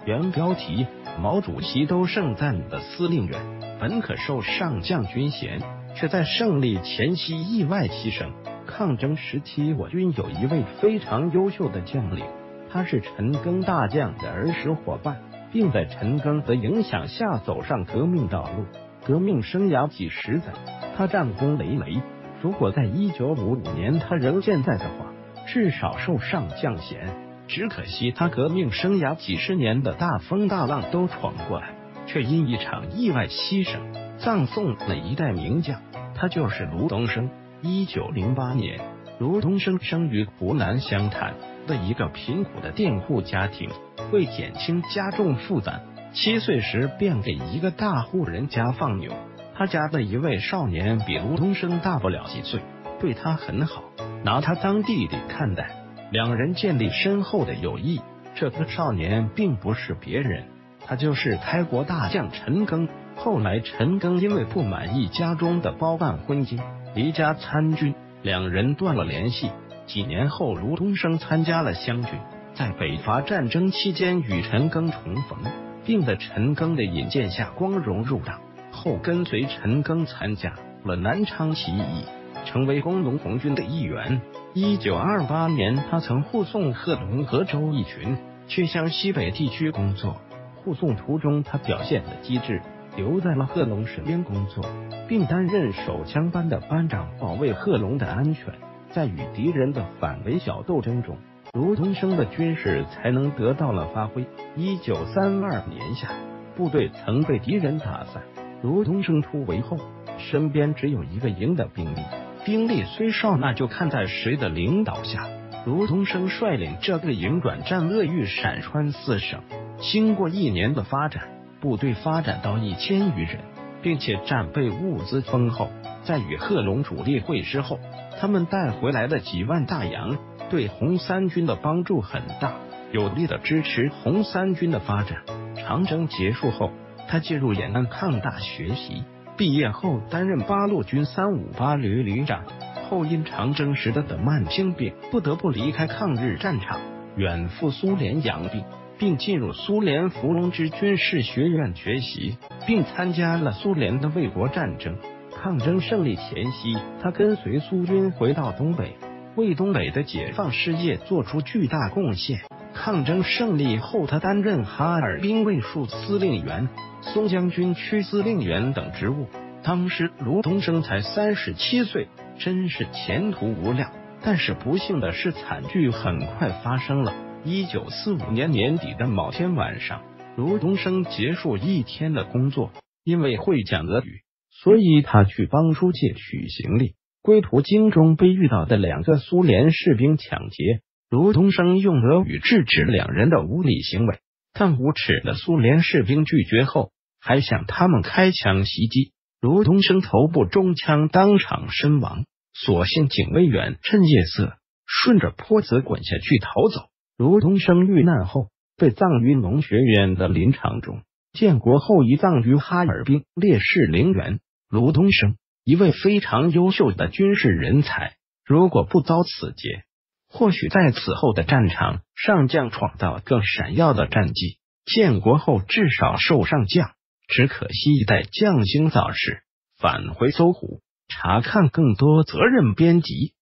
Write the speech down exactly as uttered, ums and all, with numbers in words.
原标题：毛主席都盛赞的司令员，本可授上将军衔，却在胜利前夕意外牺牲。抗争时期，我军有一位非常优秀的将领，他是陈赓大将的儿时伙伴，并在陈赓的影响下走上革命道路。革命生涯几十载，他战功累累。如果在一九五五年他仍健在的话，至少授上将衔。只可惜他革命生涯几十年的大风大浪都闯过来，却因一场意外牺牲，葬送了一代名将。他就是卢东升。一九零八年，卢东升生于湖南湘潭的一个贫苦的佃户家庭。为减轻家中负担，七岁时便给一个大户人家放牛。他家的一位少年比卢东升大不了几岁，对他很好，拿他当弟弟看待，两人建立深厚的友谊。这个少年并不是别人，他就是开国大将陈赓。后来陈赓因为不满意家中的包办婚姻，离家参军，两人断了联系。几年后，卢东升参加了湘军，在北伐战争期间与陈赓重逢，并在陈赓的引荐下光荣入党。后跟随陈赓参加了南昌起义，成为工农红军的一员。一九二八年，他曾护送贺龙和周逸群去向西北地区工作。护送途中，他表现的机智，留在了贺龙身边工作，并担任手枪班的班长，保卫贺龙的安全。在与敌人的反围剿斗争中，卢东升的军事才能得到了发挥。一九三二年夏，部队曾被敌人打散，卢东升突围后，身边只有一个营的兵力，兵力虽少，那就看在谁的领导下。卢东升率领这个营转战鄂豫陕川四省。经过一年的发展，部队发展到一千余人，并且战备物资丰厚。在与贺龙主力会师后，他们带回来的几万大洋对红三军的帮助很大，有力的支持红三军的发展。长征结束后，他进入延安抗大学习，毕业后担任八路军三五八旅旅长。后因长征时的慢性病，不得不离开抗日战场，远赴苏联养病，并进入苏联伏龙芝军事学院学习，并参加了苏联的卫国战争。抗争胜利前夕，他跟随苏军回到东北，为东北的解放事业做出巨大贡献。抗争胜利后，他担任哈尔滨卫戍司令员、松江军区司令员等职务。当时卢东升才三十七岁，真是前途无量。但是不幸的是，惨剧很快发生了。一九四五年年底的某天晚上，卢东升结束一天的工作，因为会讲俄语，所以他去帮书界取行李。归途经中被遇到的两个苏联士兵抢劫，卢东升用俄语制止两人的无理行为，但无耻的苏联士兵拒绝后，还向他们开枪袭击。卢东升头部中枪，当场身亡。所幸警卫员趁夜色顺着坡子滚下去逃走。卢东升遇难后被葬于农学院的林场中，建国后移葬于哈尔滨烈士陵园。卢东升，一位非常优秀的军事人才，如果不遭此劫，或许在此后的战场上将创造更闪耀的战绩。建国后至少授上将，只可惜一代将星早逝。返回搜狐，查看更多责任编辑。